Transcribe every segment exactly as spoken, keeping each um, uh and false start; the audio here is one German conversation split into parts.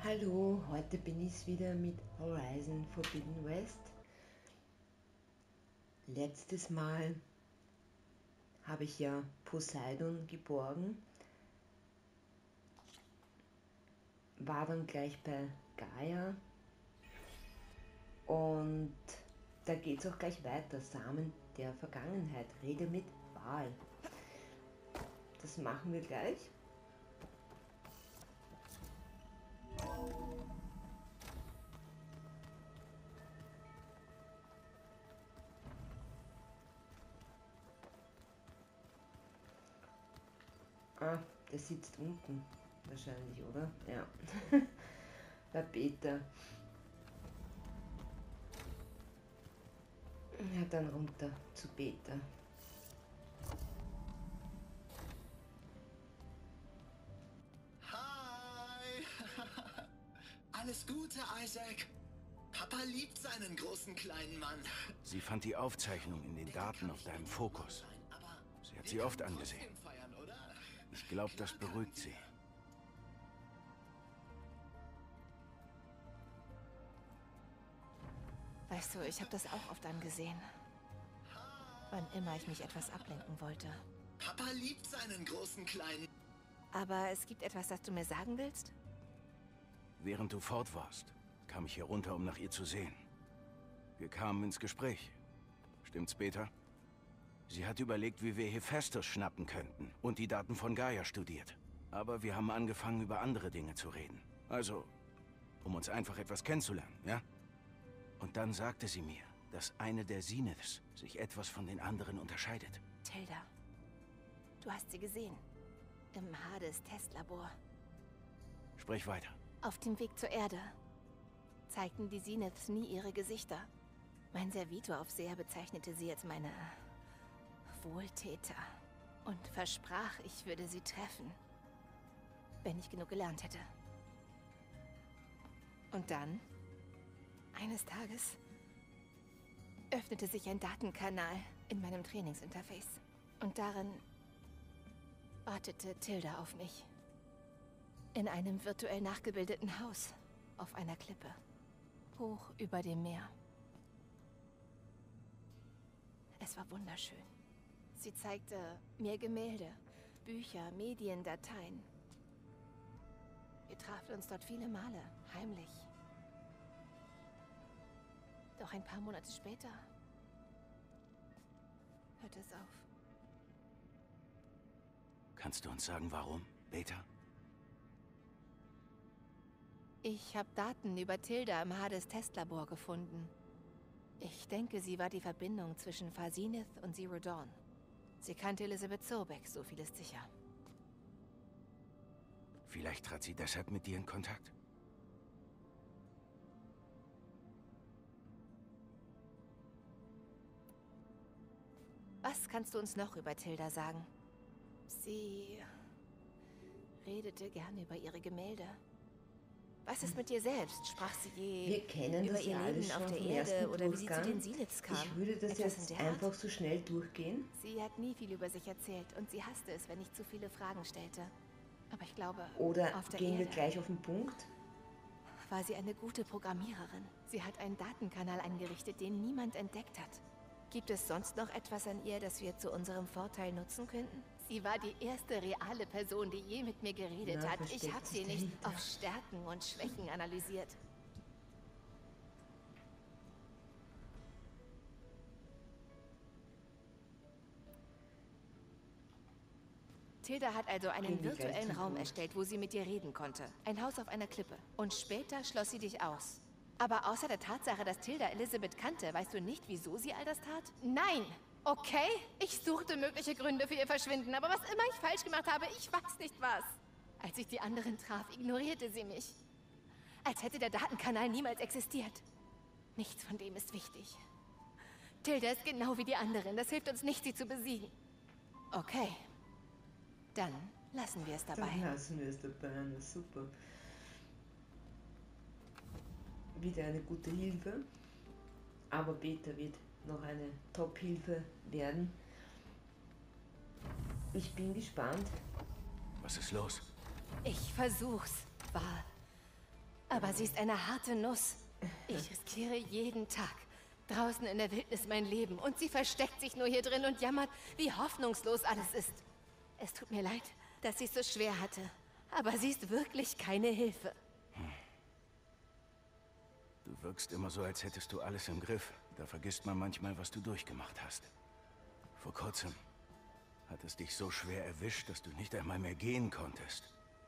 Hallo, heute bin ich wieder mit Horizon Forbidden West. Letztes Mal habe ich ja Poseidon geborgen, war dann gleich bei Gaia und da geht es auch gleich weiter. Samen der Vergangenheit, rede mit Wahl. Das machen wir gleich. Ah, der sitzt unten wahrscheinlich, oder? Ja. Bei Peter. Ja, dann runter zu Peter. Hi! Alles Gute, Isaac. Papa liebt seinen großen kleinen Mann. Sie fand die Aufzeichnung in den Daten auf deinem Fokus. Sie hat sie oft angesehen. Ich glaube, das beruhigt sie. Weißt du, ich habe das auch oft angesehen. Wann immer ich mich etwas ablenken wollte. Papa liebt seinen großen kleinen... Aber es gibt etwas, das du mir sagen willst? Während du fort warst, kam ich hier runter, um nach ihr zu sehen. Wir kamen ins Gespräch. Stimmt's, Peter? Sie hat überlegt, wie wir Hephaestus schnappen könnten und die Daten von Gaia studiert. Aber wir haben angefangen, über andere Dinge zu reden. Also, um uns einfach etwas kennenzulernen, ja? Und dann sagte sie mir, dass eine der Zeniths sich etwas von den anderen unterscheidet. Tilda, du hast sie gesehen. Im Hades-Testlabor. Sprich weiter. Auf dem Weg zur Erde zeigten die Zeniths nie ihre Gesichter. Mein Servitoraufseher bezeichnete sie als meine Wohltäter und versprach, ich würde sie treffen, wenn ich genug gelernt hätte. Und dann, eines Tages, öffnete sich ein Datenkanal in meinem Trainingsinterface. Und darin wartete Tilda auf mich. In einem virtuell nachgebildeten Haus auf einer Klippe, hoch über dem Meer. Es war wunderschön. Sie zeigte mir Gemälde, Bücher, Medien, Dateien. Wir trafen uns dort viele Male, heimlich. Doch ein paar Monate später hörte es auf. Kannst du uns sagen, warum, Beta? Ich habe Daten über Tilda im Hades-Testlabor gefunden. Ich denke, sie war die Verbindung zwischen Phasinith und Zero Dawn. Sie kannte Elizabeth Sobeck, so viel ist sicher. Vielleicht trat sie deshalb mit dir in Kontakt? Was kannst du uns noch über Tilda sagen? Sie redete gerne über ihre Gemälde. Was ist mit dir selbst? Sprach sie je Wir kennen über das ihr ja Leben alles schon auf der vom Erde ersten oder wie sie zu Durchgang. den Zeniths kam? Ich würde das Etwas jetzt in der Art? einfach so schnell durchgehen. Sie hat nie viel über sich erzählt und sie hasste es, wenn ich zu viele Fragen stellte. Aber ich glaube, Oder auf der gehen wir Erde gleich auf den Punkt? war sie eine gute Programmiererin. Sie hat einen Datenkanal eingerichtet, den niemand entdeckt hat. Gibt es sonst noch etwas an ihr, das wir zu unserem Vorteil nutzen könnten? Sie war die erste reale Person, die je mit mir geredet Na, hat. Ich versteckt habe sich sie nicht dahinter. auf Stärken und Schwächen analysiert. Tilda hat also einen Gehen wir gleich virtuellen zum Raum Punkt. erstellt, wo sie mit dir reden konnte. Ein Haus auf einer Klippe. Und später schloss sie dich aus. Aber außer der Tatsache, dass Tilda Elizabeth kannte, weißt du nicht, wieso sie all das tat? Nein! Okay? Ich suchte mögliche Gründe für ihr Verschwinden, aber was immer ich falsch gemacht habe, ich weiß nicht was. Als ich die anderen traf, ignorierte sie mich. Als hätte der Datenkanal niemals existiert. Nichts von dem ist wichtig. Tilda ist genau wie die anderen. Das hilft uns nicht, sie zu besiegen. Okay. Dann lassen wir es dabei. Dann lassen wir es dabei, na super. Wieder eine gute Hilfe. Aber Peter wird noch eine Top-Hilfe werden. Ich bin gespannt. Was ist los? Ich versuch's. War Aber sie ist eine harte Nuss. Ich riskiere jeden Tag. Draußen in der Wildnis mein Leben. Und sie versteckt sich nur hier drin und jammert, wie hoffnungslos alles ist. Es tut mir leid, dass sie es so schwer hatte. Aber sie ist wirklich keine Hilfe. Du wirkst immer so, als hättest du alles im Griff. Da vergisst man manchmal, was du durchgemacht hast. Vor kurzem hat es dich so schwer erwischt, dass du nicht einmal mehr gehen konntest.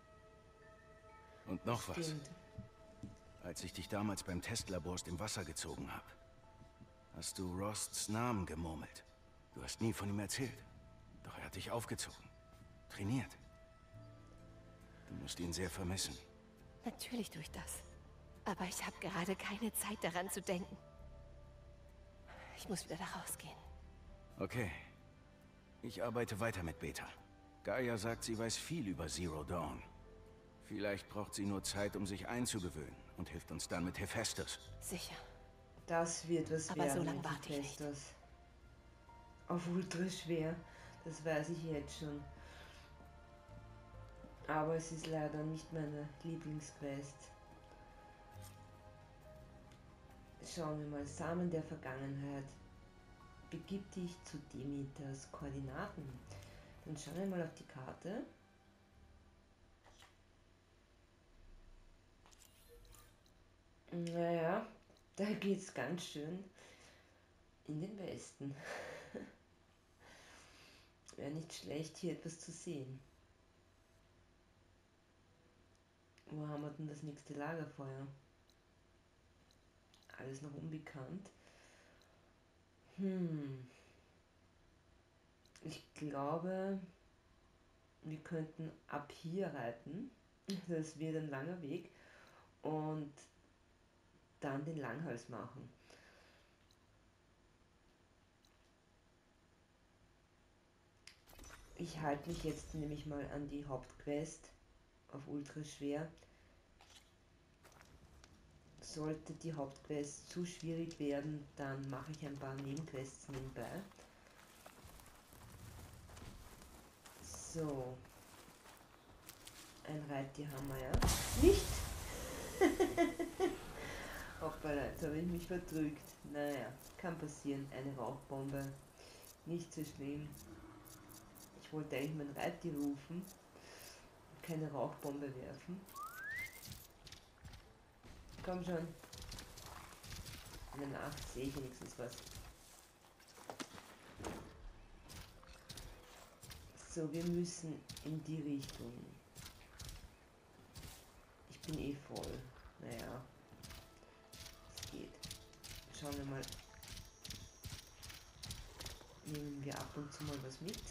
Und noch was. Stimmt. Als ich dich damals beim Testlabor aus dem Wasser gezogen habe, hast du Rosts Namen gemurmelt. Du hast nie von ihm erzählt. Doch er hat dich aufgezogen. Trainiert. Du musst ihn sehr vermissen. Natürlich tue ich das. Aber ich habe gerade keine Zeit daran zu denken. Ich muss wieder da rausgehen. Okay. Ich arbeite weiter mit Beta. Gaia sagt, sie weiß viel über Zero Dawn. Vielleicht braucht sie nur Zeit, um sich einzugewöhnen und hilft uns dann mit Hephaestus. Sicher. Das wird was Aber so werden. lange warte ich nicht. Das. Auf ultra schwer. Das weiß ich jetzt schon. Aber es ist leider nicht meine Lieblingsquest. Schauen wir mal. Samen der Vergangenheit. Begib dich zu Demeters Koordinaten. Dann schauen wir mal auf die Karte. Naja, da geht's ganz schön in den Westen. Wäre nicht schlecht, hier etwas zu sehen. Wo haben wir denn das nächste Lagerfeuer? Alles noch unbekannt. Hm. Ich glaube, wir könnten ab hier reiten. Das wird ein langer Weg. Und dann den Langhals machen. Ich halte mich jetzt nämlich mal an die Hauptquest auf ultra schwer. Sollte die Hauptquest zu schwierig werden, dann mache ich ein paar Nebenquests nebenbei. So. Ein Reittier haben wir ja. Nicht! Hoppala, jetzt habe ich mich verdrückt. Naja, kann passieren. Eine Rauchbombe. Nicht so schlimm. Ich wollte eigentlich mein Reittier rufen. Keine Rauchbombe werfen. Komm schon. In der Nacht sehe ich wenigstens was. So, wir müssen in die Richtung. Ich bin eh voll. Naja. Es geht. Schauen wir mal. Nehmen wir ab und zu mal was mit.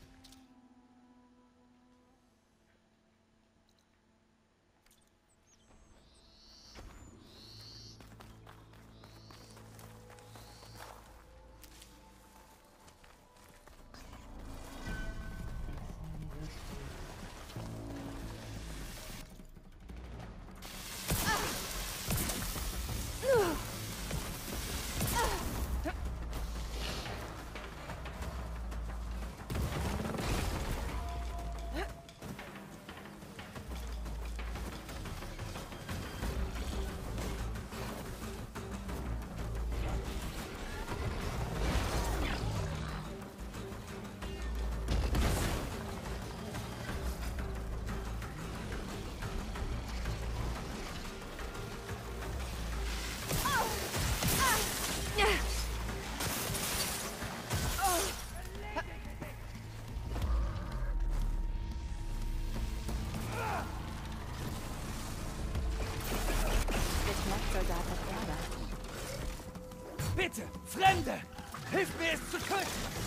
Bitte, Fremde! Hilf mir, es zu töten!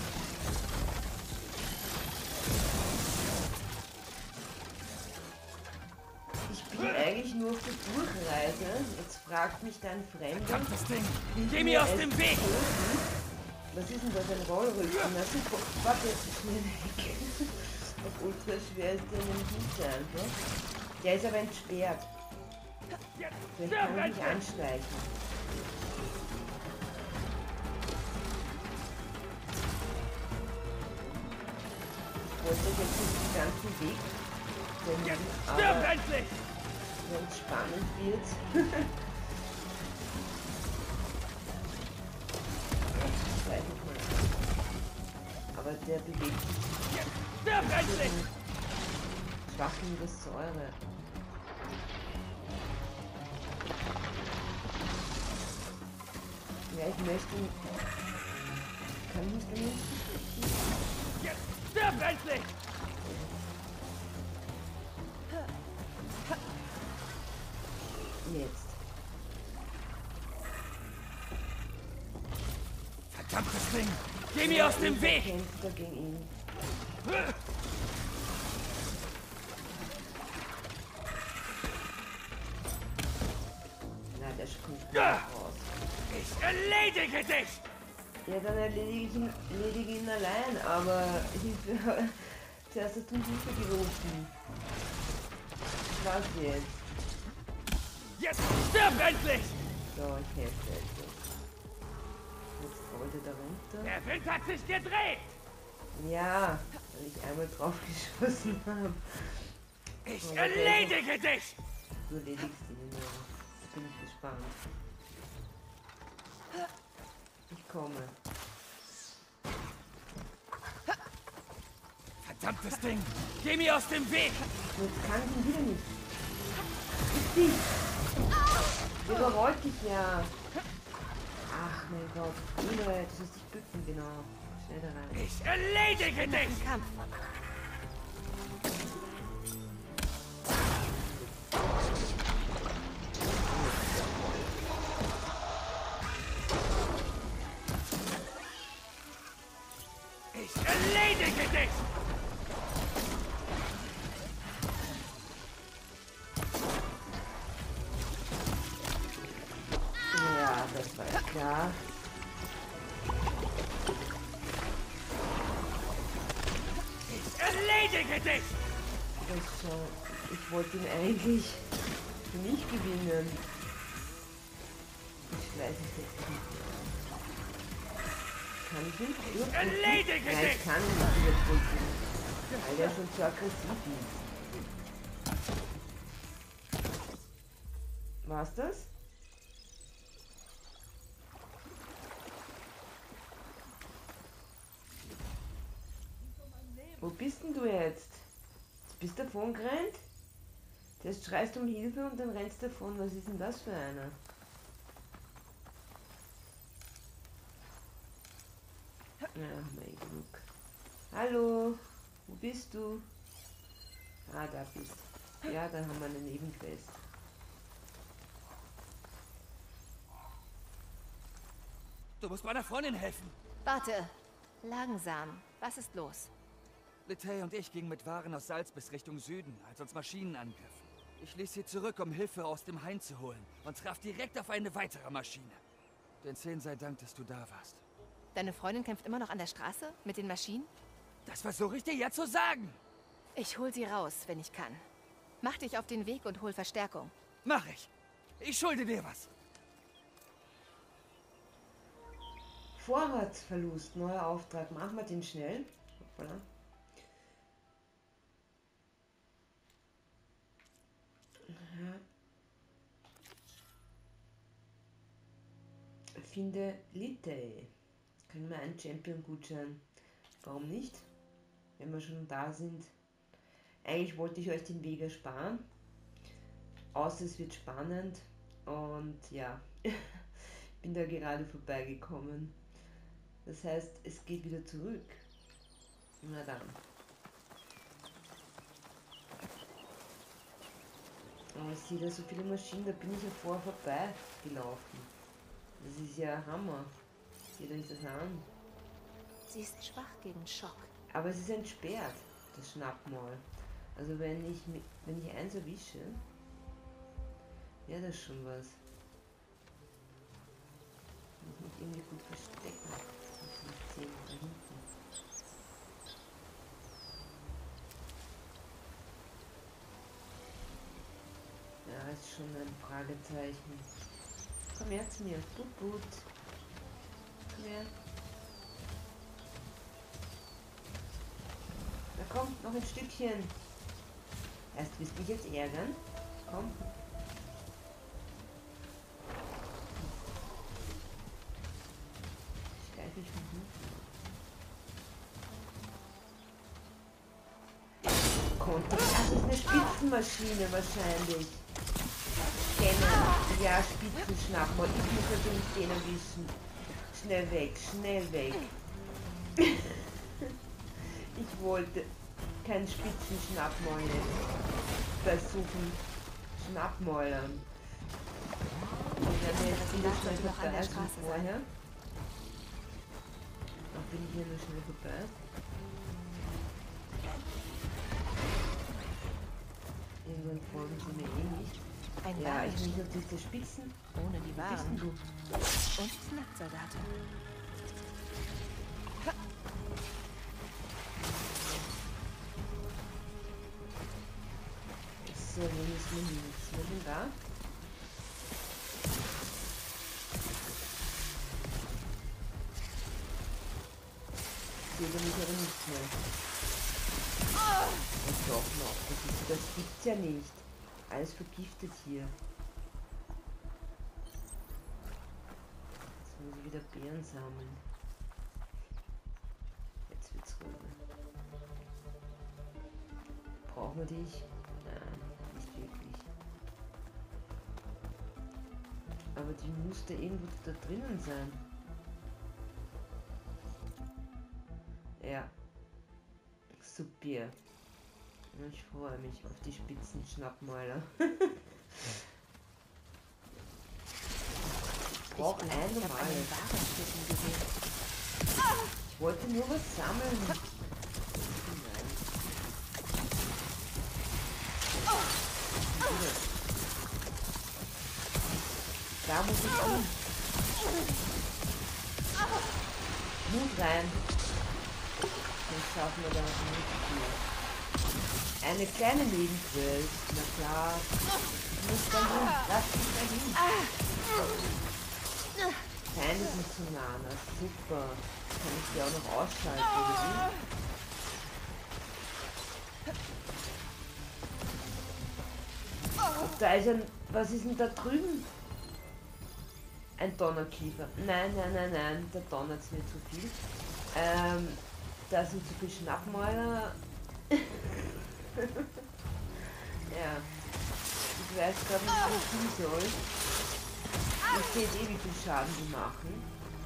Ich bin eigentlich nur auf der Durchreise. Jetzt fragt mich dein Fremder. Das Ding! Geh mir aus dem Weg! Töten. Was ist denn das, ein Rollrücken? Na super, warte, schnell weg. Auf ultra schwer ist der nämlich nicht so einfach. Der ist aber entsperrt. Vielleicht kann ich mich anschleichen. Ich wollte jetzt nicht den ganzen Weg. Jetzt stirb endlich! wenn es spannend wird. Gleich nochmal. Aber der bewegt sich Stirb endlich! schwach in der Säure. Ja, ich möchte... Kann ich nicht genug? Jetzt stirb endlich! Jetzt. Verdammtes Ding! Geh mir aus dem Weg! Kämpft er gegen ihn. Na, der springt raus. Ich erledige dich! Ja, dann erledige ich ihn, erledige ihn allein, aber Hilfe. Zuerst hast du um Hilfe gerufen. Was jetzt? Jetzt stirb endlich! So, ich helfe etwas. Jetzt rollt er da runter. Der Wind hat sich gedreht! Ja, weil ich einmal drauf geschossen habe. Ich Aber erledige dich! Du erledigst ihn nur. Da bin ich gespannt. Ich komme. Verdammtes Ding! Geh mir aus dem Weg! Jetzt kann ich ihn wieder nicht. Ist dich! Überrollt dich ja. Ach mein Gott. Uwe, du sollst dich bücken, genau. Schnell da rein. Ich erledige dich! Kampf. Ich erledige dich! Ja, das war ja klar. Ich erledige dich! Das schon. Ich wollte ihn eigentlich für mich gewinnen. Ich weiß es jetzt nicht. Kann ich ihn zurückdrücken? Erledige Nein, dich! ich kann ihn nicht überdrücken. Weil er schon zu aggressiv ist. War's das? Wo bist denn du jetzt? Bist du davon gerannt? Jetzt schreist du um Hilfe und dann rennst du davon. Was ist denn das für einer? Ach, mein Glück. Hallo, wo bist du? Ah, da bist du. Ja, da haben wir eine Nebenquest. Du musst meiner Freundin helfen. Warte. Langsam. Was ist los? Letay und ich gingen mit Waren aus Salz bis Richtung Süden, als uns Maschinen angriffen. Ich ließ sie zurück, um Hilfe aus dem Hain zu holen und traf direkt auf eine weitere Maschine. Den Zehn sei Dank, dass du da warst. Deine Freundin kämpft immer noch an der Straße mit den Maschinen? Das versuche ich dir ja zu sagen. Ich hol sie raus, wenn ich kann. Mach dich auf den Weg und hol Verstärkung. Mach ich. Ich schulde dir was. Vorratsverlust, neuer Auftrag. Machen wir den schnell. Hoppala. Finde Litay. Können wir einen Champion-Gutschein? Warum nicht? Wenn wir schon da sind. Eigentlich wollte ich euch den Weg ersparen. Außer es wird spannend. Und ja, bin da gerade vorbeigekommen. Das heißt, es geht wieder zurück. Na dann. Oh, ich sehe da so viele Maschinen, da bin ich ja vorher vorbei gelaufen. Das ist ja Hammer. Seht euch das an. Sie ist schwach gegen Schock. Aber es ist entsperrt, das Schnappmal. Also wenn ich mi- wenn ich eins erwische, wäre das schon was. Ich muss mich irgendwie gut verstecken. Ich muss nicht sehen, da hinten. Ja, ist schon ein Fragezeichen. Komm her zu mir. Gut, gut. Komm her. Na komm, noch ein Stückchen. Erst willst du mich jetzt ärgern? Komm. konnte. Das ist eine Spitzenmaschine wahrscheinlich. Scannen. Ja, Spitzenschnappmal. Ich muss natürlich den erwischen. Schnell weg, schnell weg. Ich wollte keinen Spitzenschnappmal jetzt versuchen. Schnappmäulern. Wir werden jetzt wieder schnell vorbei als vorher. Ach, bin ich hier nur schnell vorbei? Irgendwann folgen sie mir eh nicht. Ein Ja, ich Warenschiff will natürlich der Spitzen. ohne die Bist Waren. du? Und Nacktsoldaten. So, wo müssen wir hin? Was ist denn da? Ich sehe mich aber nicht mehr. Und doch noch. Das, ist, das gibt's ja nicht. Alles vergiftet hier. Jetzt muss ich wieder Beeren sammeln. Jetzt wird's ruhiger. Brauchen wir dich? Nein, nicht wirklich. Aber die musste irgendwo da drinnen sein. Ja. Super. Ich freue mich auf die Spitzenschnappmäuler. Ich brauche Ich eine ich habe normale. einen Warenschiffen gesehen. Ich wollte nur was sammeln. Nein. Da muss ich hin. Mut rein. Sonst schaffen wir da nicht viel. Eine kleine Nebenquest. Na klar. Ich muss da hin. Lass mich da hin. Feinde sind zu nah. Na super. Kann ich die auch noch ausschalten, oder wie? Und da ist ein... Was ist denn da drüben? Ein Donnerkiefer. Nein, nein, nein, nein. Der donnert nicht so viel. Ähm, da sind so viele Schnappmäuler. Ja. Ich weiß gerade nicht, was ich tun soll. Ich sehe eh, wie viel Schaden die machen.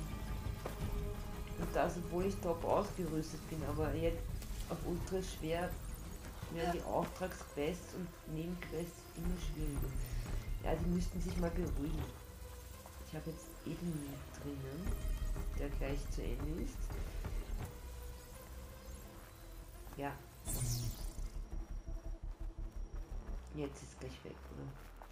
Und das, obwohl ich top ausgerüstet bin. Aber jetzt auf ultra schwer werden die Auftragsquests und Nebenquests immer schwieriger. Ja, die müssten sich mal beruhigen. Ich habe jetzt eben drinnen, der gleich zu Ende ist. Ja. Jetzt ist gleich weg, oder?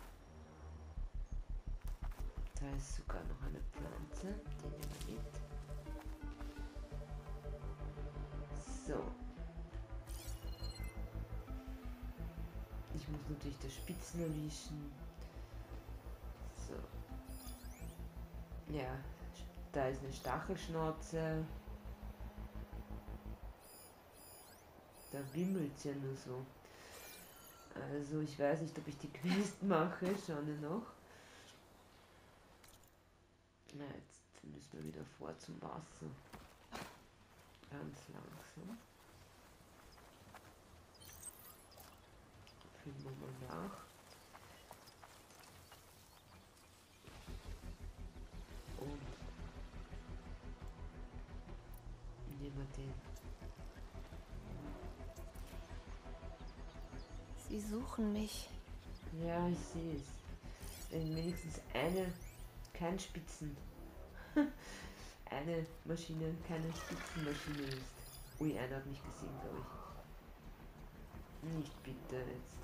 Da ist sogar noch eine Pflanze, die nehmen wir mit. So. Ich muss natürlich das Spitzen erwischen. So. Ja, da ist eine Stachelschnauze. Da wimmelt es ja nur so. Also ich weiß nicht, ob ich die Quest mache. Schauen wir noch. Na, jetzt müssen wir wieder vor zum Wasser. Ganz langsam. Füllen wir mal nach. Und nehmen wir den. Sie suchen mich. Ja, ich sehe es. Wenn wenigstens eine, kein Spitzen. eine Maschine, keine Spitzenmaschine ist. Ui, einer hat mich gesehen, glaube ich. Nicht bitte jetzt.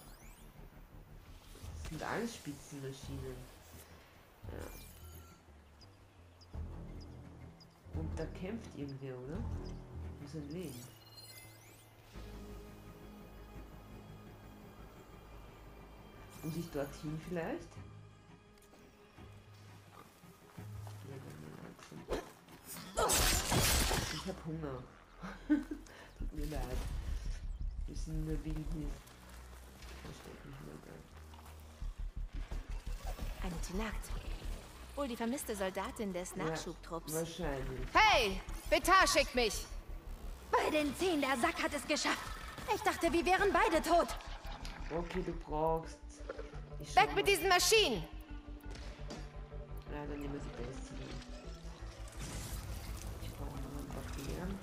Das sind alles Spitzenmaschinen. Ja. Und da kämpft irgendwer, oder? Muss ein Leben. Muss ich dorthin vielleicht? Ich hab Hunger. Tut mir leid. Wir sind in der Wildnis. Versteck mich mal da. Eine Tinakt. Wohl die vermisste Soldatin des Nachschubtrupps. Ja, wahrscheinlich. Hey! Betar schickt mich! Bei den zehn, der Sack hat es geschafft. Ich dachte, wir wären beide tot. Okay, du brauchst... Ich Weg schau mit mal. diesen Maschinen! Ja, dann nehmen wir sie das hier. Ich brauche noch ein paar Beeren.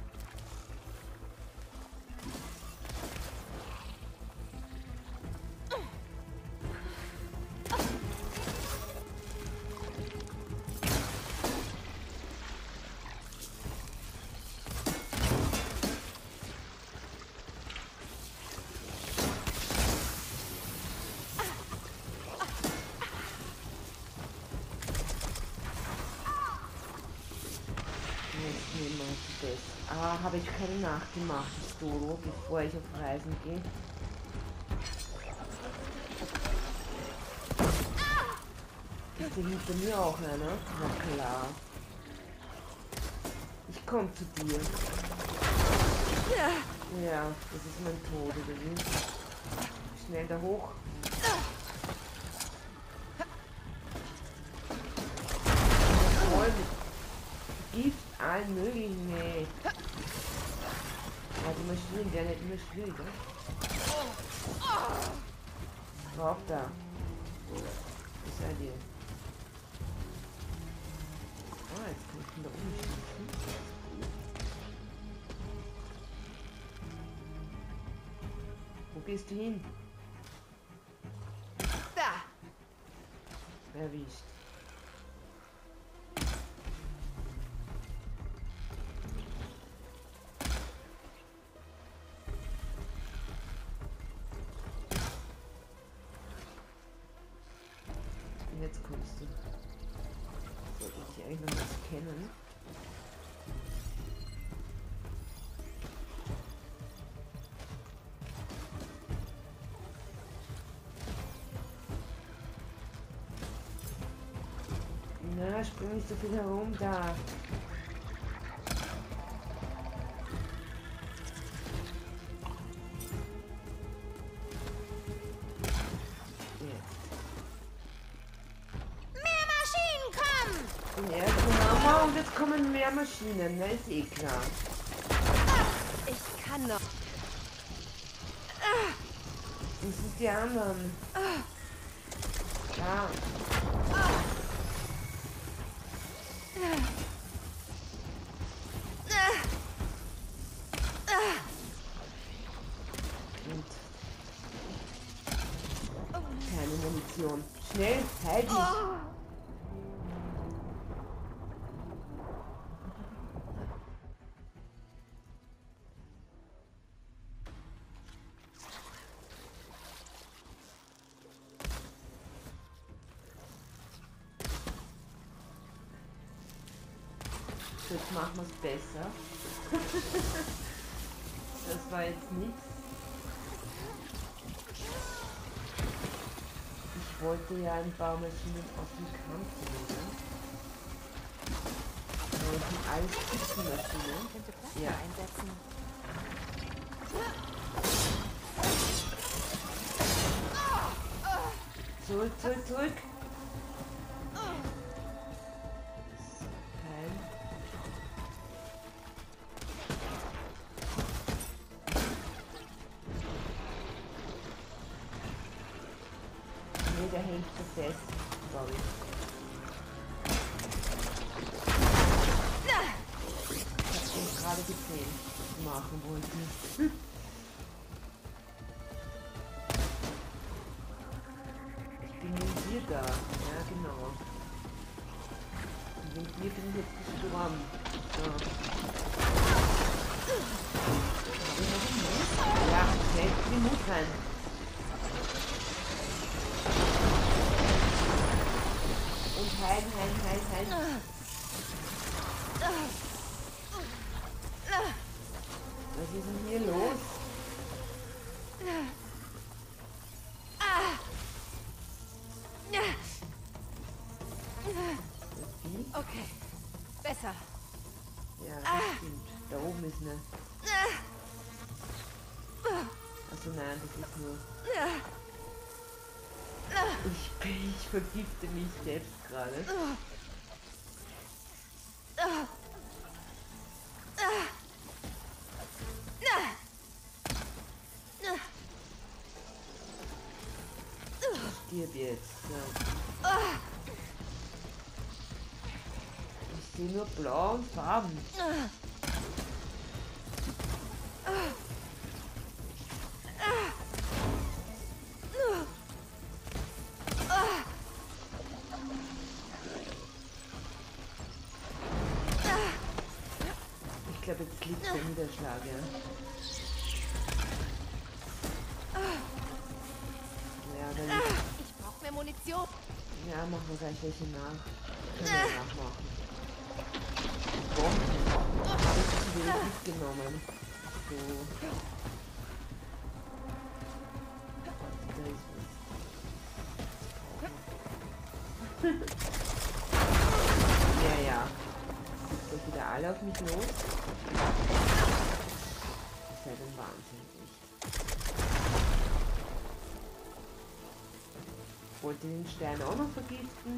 Jetzt nehmen wir das. Ah, habe ich keine nachgemacht, Doro, bevor ich auf Reisen gehe. Ist der hinter mir auch einer? Na klar. Ich komme zu dir. Ja, das ist mein Tod, oder wie? Schnell da hoch. Voll mit Gift, allen möglichen, nee. Ja, die Maschinen werden nicht immer schwieriger. Rauf da. Wo seid ihr? Ah, jetzt kann ich von da oben schießen. Wo gehst du hin? Da! Erwischt. Und jetzt kommst du. Sollte ich dich eigentlich noch was kennen? Na, spring nicht so viel herum da. Mehr Maschinen kommen! Den ersten Hammer und jetzt kommen mehr Maschinen, ne? Ist eh klar. Ich kann noch. Das sind die anderen. Ja. Und keine Munition. Schnell, halt dich. Jetzt machen wir es besser. Das war jetzt nichts. Ich wollte ja ein paar Maschinen auf den Kampf nehmen. Das sind alles Spitzenmaschinen. Könnte Plasma Ja. einsetzen. Zurück, zurück, zurück. Kein. Nee, der hängt so fest, glaube ich. Ich hab den gerade gesehen, was ich machen wollte. Ich bin mit dir da. Ja, genau. Und mit dir bin ich jetzt gestorben. So. Ja, schnell den Mut rein. Und heilen, heilen, heilen, heilen. Was ist denn hier los? Wie? Okay. Besser. Ja, das stimmt. Da oben ist eine. Achso, nein, das ist nur. Ich, bin- ich vergifte mich selbst gerade. stirb jetzt. So. Ich sehe nur blau und Farben. Ich glaube, jetzt liegt der Niederschlag, ja. Ja, dann Ich brauche mehr Munition. ja, machen wir gleich welche nach. Können wir nachmachen. Bomben habe ich zu wenig mitgenommen. So. Da ist was. Ja, ja. Jetzt gleich wieder alle auf mich los. Das ist halt ein Wahnsinn, echt. Wollte den Stein auch noch vergiften.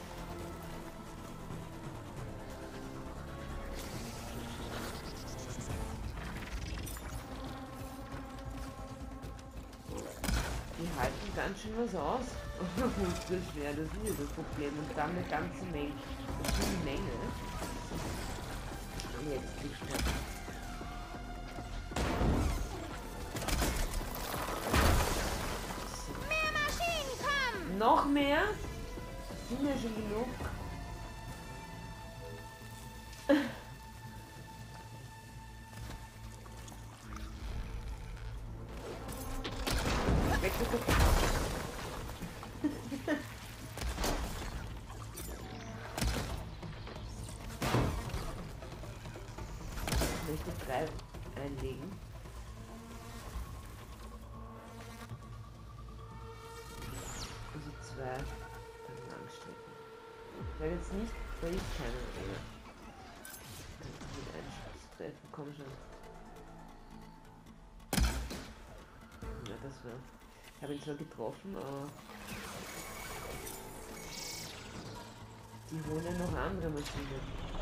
Die halten ganz schön was aus. Das ist schwer, das ist ja das Problem. Und dann eine ganze Menge. Das ist eine Menge. Und jetzt liegt er. Mehr Maschinen kommen! Noch mehr? Das sind ja schon genug. Weg, weg, weg. Ich möchte drei einlegen. Also zwei beim Langstrecken. Ich werde jetzt nicht, da ist keiner mehr. Kann ich mit einem Schuss treffen, komm schon. Ja, das war. Ich habe ihn zwar getroffen, aber die holen ja noch andere Maschinen.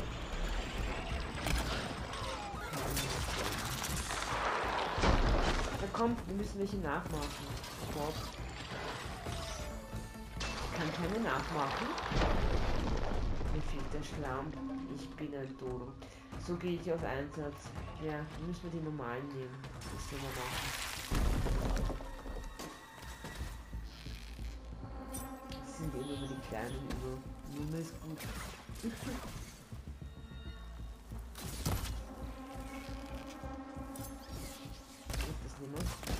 Na komm, wir müssen welche nachmachen. Bob. Ich kann keine nachmachen. Mir fehlt der Schlamm. Ich bin ein Dodo. So gehe ich auf Einsatz. Ja, müssen wir die normalen nehmen. Das sollen wir machen. Das sind immer nur die kleinen über. Nummer ist gut. Das Nummer.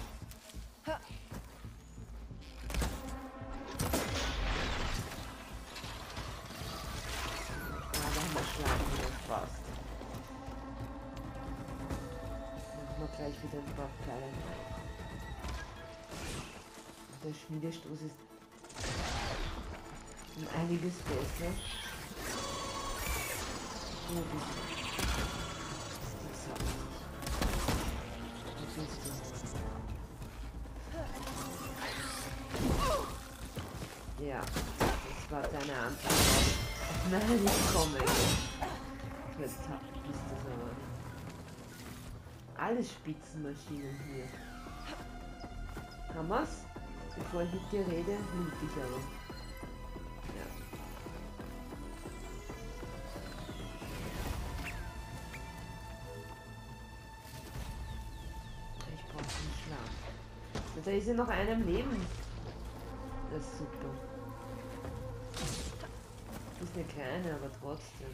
Schlagen wieder fast. Machen wir gleich wieder ein paar Pfeile. Der Schmiedestoß ist um einiges besser. So, das ist auch nicht. Was willst du? Ja, das war deine Antwort. Nein, ich komme jetzt. Jetzt ist das aber. Alles Spitzenmaschinen hier. Haben wir's? Bevor ich mit dir rede, loot ich aber. Ja. Ich brauche einen Schlaf. Da ist ja noch einer im Leben. Das ist super. Ist eine kleine, aber trotzdem.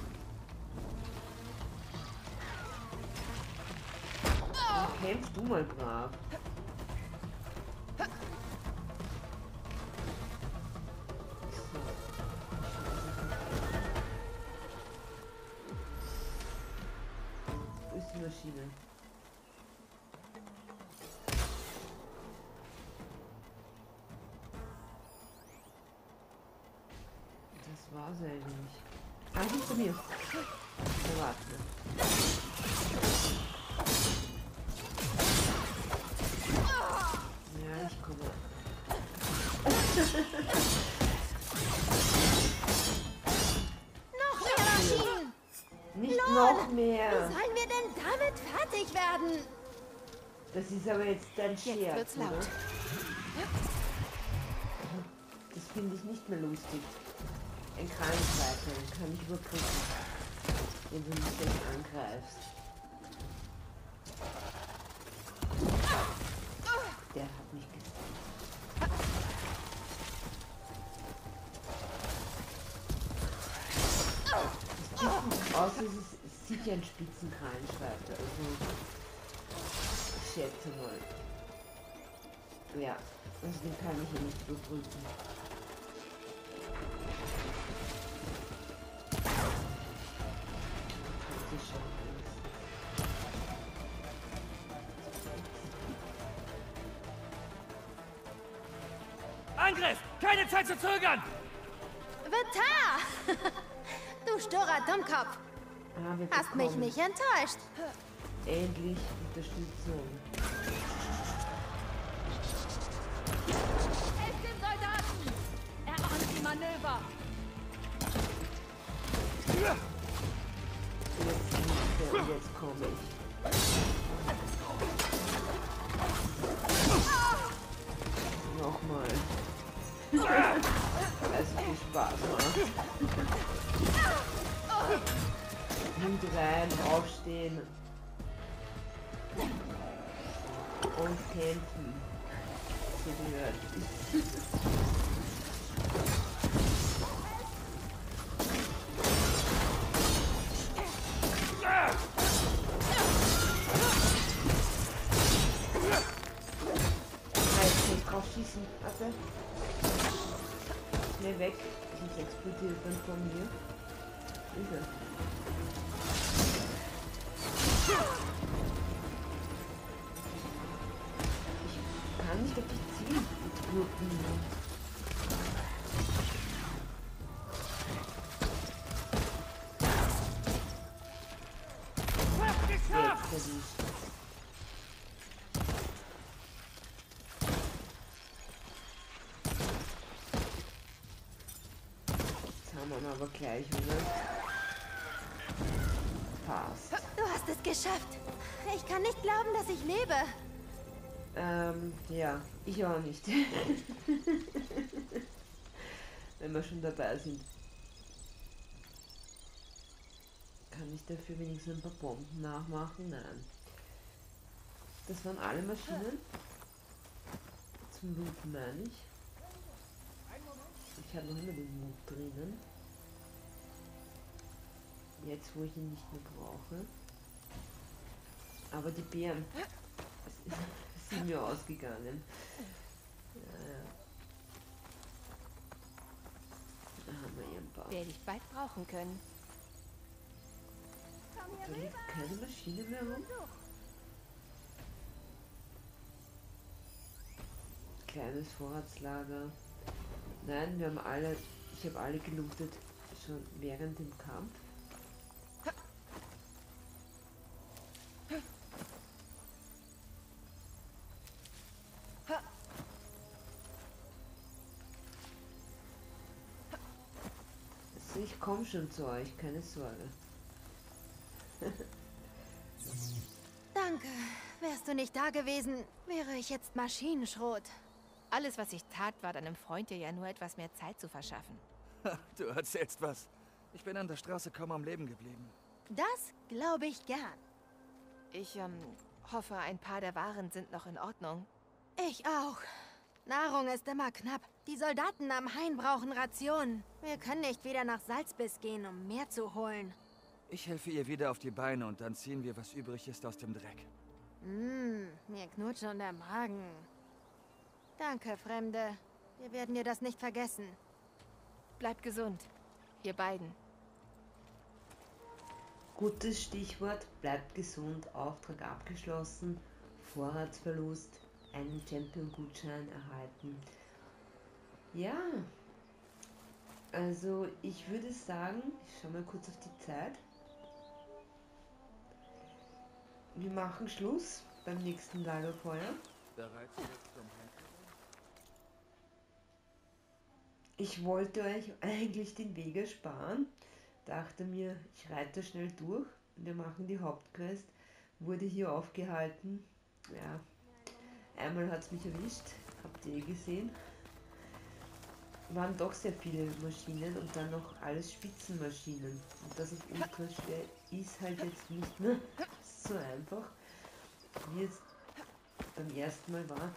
Dann kämpf du mal brav. So. Wo ist die Maschine? Das war's eigentlich. Ah, hinter mir. Da warte. Ja, ich komme. Noch mehr Maschinen! Nicht Lol, noch mehr. Wie sollen wir denn damit fertig werden? Das ist aber jetzt dein Jetzt Scherz, wird's oder? laut. finde ich nicht mehr lustig. Ein Krankheiter, den kann ich überbrücken, wenn du mich jetzt angreifst. Der hat mich gesehen. Außer es ist sicher ein Spitzenkrallenschreiter, also ich schätze mal. Ja, also den kann ich ja nicht überbrücken. Das ist schon Angriff! Keine Zeit zu zögern! Vitar! Du sturer Dummkopf! Ah, wir Hast mich bekommen nicht enttäuscht. endlich Unterstützung. Helft den Soldaten! Er ahnt die Manöver! Jetzt nicht, und jetzt komme ich. Nochmal. Weil es viel Spaß macht. Mut rein, aufstehen. Und kämpfen. So gehört. Drauf schießen, warte. Schnell weg, sonst explodiert dann von mir. Ist er. Ich kann nicht auf dich ziehen, die Gurken. Jetzt erwischt. Aber gleich, oder? Passt. Du hast es geschafft. Ich kann nicht glauben, dass ich lebe. Ähm, ja, ich auch nicht. Wenn wir schon dabei sind. Kann ich dafür wenigstens ein paar Bomben nachmachen? Nein. Das waren alle Maschinen. Zum Looten meine ich. Ich habe noch immer den Mut drinnen. Jetzt, wo ich ihn nicht mehr brauche. Aber die Beeren sind mir ausgegangen. Ja, ja. Da haben wir ihren Bauch. Werde ich bald brauchen können. Da liegt keine Maschine mehr rum. Kleines Vorratslager. Nein, wir haben alle, ich habe alle gelootet, schon während dem Kampf. Also ich komme schon zu euch, keine Sorge. Danke. Wärst du nicht da gewesen, wäre ich jetzt Maschinenschrot. Alles, was ich tat, war deinem Freund dir ja nur etwas mehr Zeit zu verschaffen. Du erzählst was. Ich bin an der Straße kaum am Leben geblieben. Das glaube ich gern. Ich, ähm, hoffe, ein paar der Waren sind noch in Ordnung. Ich auch. Nahrung ist immer knapp. Die Soldaten am Hain brauchen Rationen. Wir können nicht wieder nach Salzbiss gehen, um mehr zu holen. Ich helfe ihr wieder auf die Beine und dann ziehen wir, was übrig ist, aus dem Dreck. Mmm, mir knurrt schon der Magen. Danke, Fremde. Wir werden dir das nicht vergessen. Bleibt gesund, ihr beiden. Gutes Stichwort, bleibt gesund, Auftrag abgeschlossen, Vorratsverlust, einen Champion-Gutschein erhalten. Ja, also ich würde sagen, ich schaue mal kurz auf die Zeit. Wir machen Schluss beim nächsten Lagerfeuer. Bereit zum Ich wollte euch eigentlich den Weg ersparen. Dachte mir, ich reite schnell durch. Wir machen die Hauptquest. Wurde hier aufgehalten. Ja, einmal hat es mich erwischt. Habt ihr eh gesehen. waren doch sehr viele Maschinen und dann noch alles Spitzenmaschinen. Und das auf ultra schwer ist halt jetzt nicht mehr so einfach, wie es beim ersten Mal war.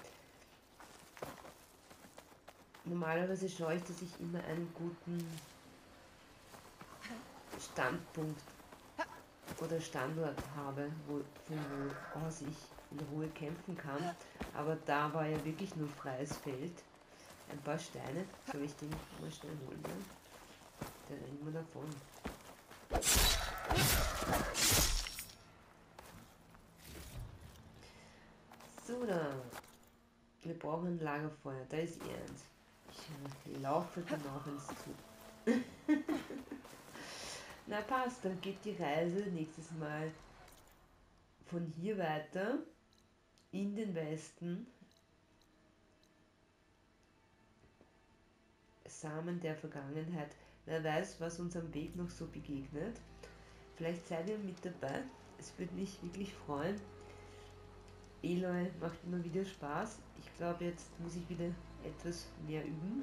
Normalerweise schaue ich, dass ich immer einen guten Standpunkt oder Standort habe, wo, von wo aus ich in Ruhe kämpfen kann. Aber da war ja wirklich nur freies Feld. Ein paar Steine. Soll ich den mal schnell holen? Ne? Der rennt immer davon. So, da. Wir brauchen ein Lagerfeuer. Da ist eh eins. Ich laufe dann auch ins zu. Na passt, dann geht die Reise nächstes Mal von hier weiter in den Westen. Samen der Vergangenheit. Wer weiß, was uns am Weg noch so begegnet. Vielleicht seid ihr mit dabei. Es würde mich wirklich freuen. Aloy macht immer wieder Spaß. Ich glaube, jetzt muss ich wieder etwas mehr üben.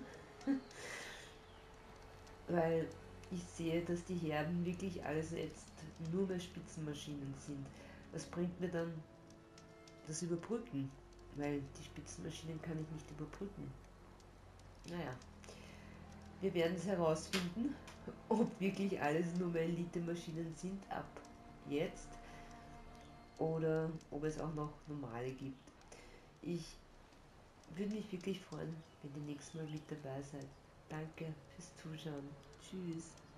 Weil ich sehe, dass die Herden wirklich alles jetzt nur mehr Spitzenmaschinen sind. Was bringt mir dann das Überbrücken? Weil die Spitzenmaschinen kann ich nicht überbrücken. Naja. Wir werden es herausfinden, ob wirklich alles nur mehr Elite-Maschinen sind ab jetzt oder ob es auch noch normale gibt. Ich würde mich wirklich freuen, wenn ihr nächstes Mal mit dabei seid. Danke fürs Zuschauen. Tschüss.